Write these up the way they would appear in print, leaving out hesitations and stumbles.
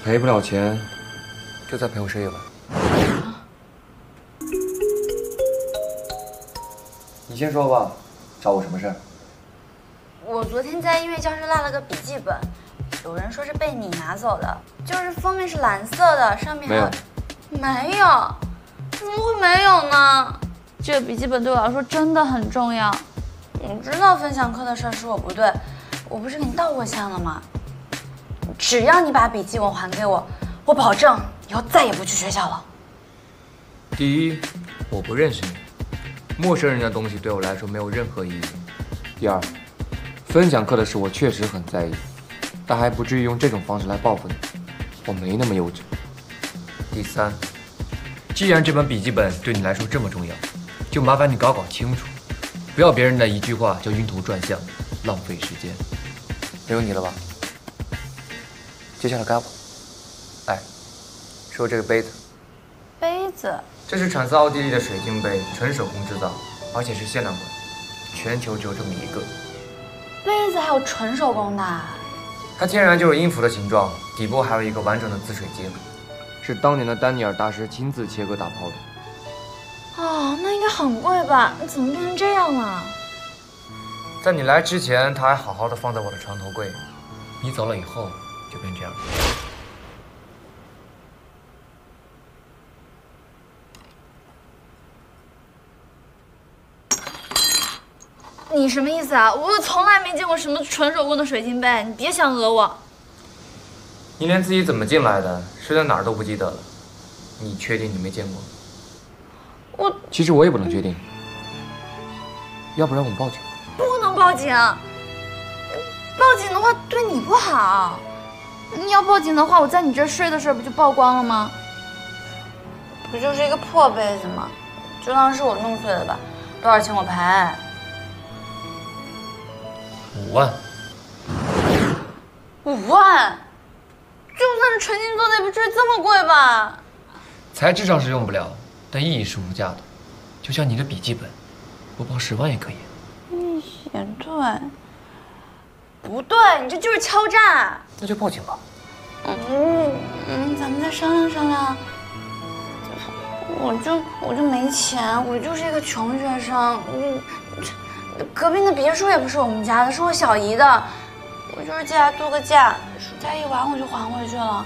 赔不了钱，就再陪我睡一晚。你先说吧，找我什么事儿？ 我昨天在音乐教室落了个笔记本，有人说是被你拿走的，就是封面是蓝色的，上面还有……没有，怎么会没有呢？这个笔记本对我来说真的很重要。我知道分享课的事是我不对，我不是给你道过歉了吗？只要你把笔记本还给我，我保证以后再也不去学校了。 第一，我不认识你，陌生人的东西对我来说没有任何意义。第二，分享课的事我确实很在意，但还不至于用这种方式来报复你，我没那么幼稚。第三，既然这本笔记本对你来说这么重要，就麻烦你搞清楚，不要别人的一句话就晕头转向，浪费时间。没有你了吧？接下来该我。来，说这个杯子。 杯子？ 这是产自奥地利的水晶杯，纯手工制造，而且是限量款，全球只有这么一个。 杯子还有纯手工的？ 它天然就是音符的形状，底部还有一个完整的滋水结，是当年的丹尼尔大师亲自切割打泡的。 哦，那应该很贵吧？你怎么变成这样了？ 在你来之前，它还好好的放在我的床头柜，你走了以后就变这样。 你什么意思啊？我从来没见过什么纯手工的水晶杯，你别想讹我。 你连自己怎么进来的，是在哪儿都不记得了，你确定你没见过？其实我也不能确定，要不然我们报警。 不能报警，报警的话对你不好。你要报警的话，我在你这睡的事不就曝光了吗？不就是一个破杯子吗？就当是我弄碎的吧。多少钱我赔 5万。 5万？就算是纯金做的，也不至于这么贵吧？ 材质上是用不了，但意义是无价的。就像你的笔记本，我报10万也可以。 你也对，不对，你这就是敲诈。 那就报警吧。 咱们再商量商量。我就没钱，我就是一个穷学生。隔壁的别墅也不是我们家的，是我小姨的。我就是借来度个假，暑假一完我就还回去了。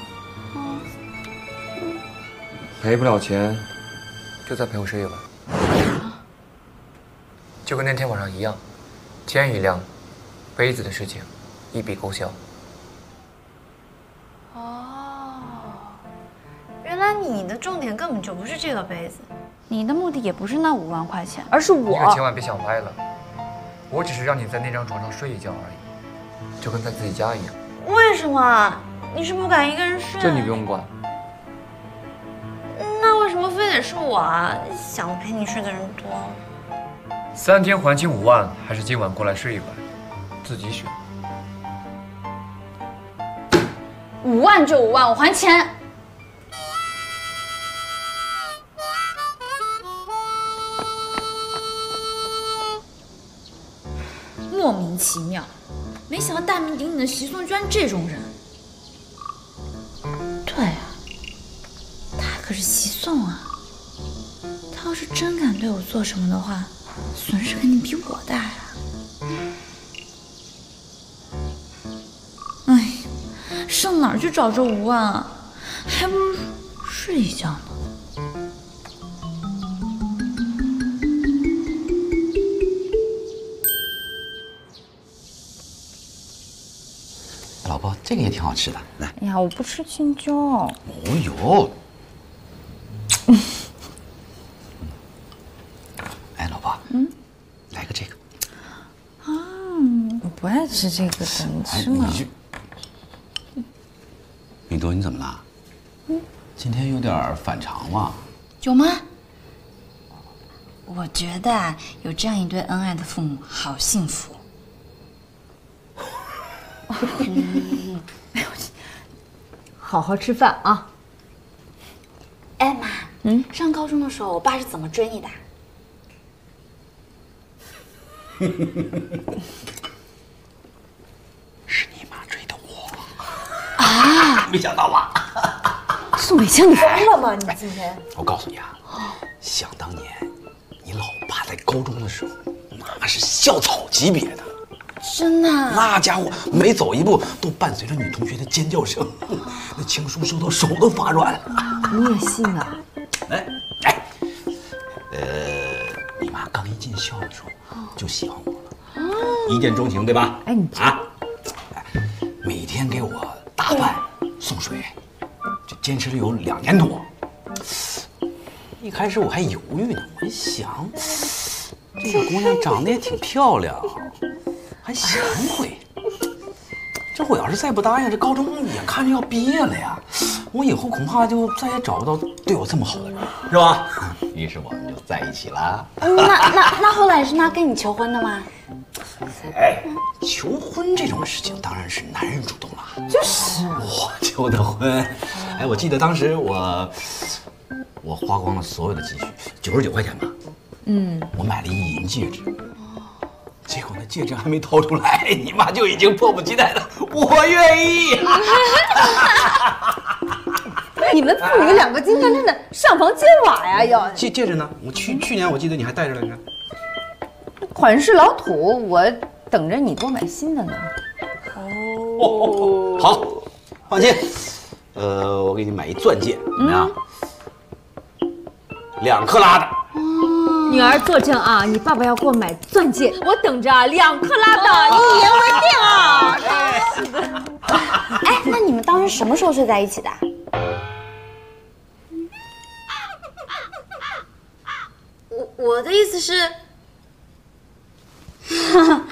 赔不了钱，就再陪我睡一晚。就跟那天晚上一样，天一亮，杯子的事情一笔勾销。 哦，原来你的重点根本就不是这个杯子，你的目的也不是那5万块钱，而是我。 你可千万别想歪了，我只是让你在那张床上睡一觉而已，就跟在自己家一样。 为什么？你是不敢一个人睡？ 这你不用管。 那为什么非得是我啊？想陪你睡的人多。 3天还清5万，还是今晚过来睡一晚，自己选。 5万就5万，我还钱。莫名其妙，没想到大名鼎鼎的习宋居然这种人。对啊，他可是习宋啊，他要是真敢对我做什么的话，损失肯定比我大呀。哎，上哪儿去找这5万啊？还不如睡一觉呢。 老婆，这个也挺好吃的，来。 哎呀，我不吃青椒。 哦呦，哎，老婆，来个这个。 啊，我不爱吃这个的，你吃吗？ 米多，你怎么了？今天有点反常嘛？ 有吗？我觉得啊，有这样一对恩爱的父母，好幸福。 好好吃饭啊！ 哎妈，上高中的时候，我爸是怎么追你的？ 是你妈追的我啊！没想到吧？ 宋美清，你疯了吗？你今天？ 我告诉你啊，想当年，你老爸在高中的时候，那是校草级别的。 真的？ 那家伙每走一步都伴随着女同学的尖叫声，那情书收到手都发软了。 你也信啊？ 哎，你妈刚一进校的时候就喜欢我了，一见钟情对吧？ 哎，你每天给我打饭送水，就坚持了有2年多。一开始我还犹豫呢，我一想，这个姑娘长得也挺漂亮，还贤惠。这我要是再不答应，这高中眼看着要毕业了呀，我以后恐怕就再也找不到对我这么好的人，是吧？于是我们就在一起了。 那后来是他跟你求婚的吗？ 哎，求婚这种事情当然是男人主动了。 就是， 我求的婚。哎，我记得当时我花光了所有的积蓄，99块钱吧。我买了一银戒指。结果那戒指还没掏出来，你妈就已经迫不及待的，我愿意。 你们父女2个今天真的上房揭瓦呀！要戒指呢？我去年我记得你还戴着来着。 款式老土，我等着你多买新的呢。 哦，好，放心。我给你买一钻戒，怎么样？2克拉的。 女儿作证啊，你爸爸要给我买钻戒，我等着2克拉的，一言为定啊！真是的。 哎，那你们当时什么时候睡在一起的？我的意思是，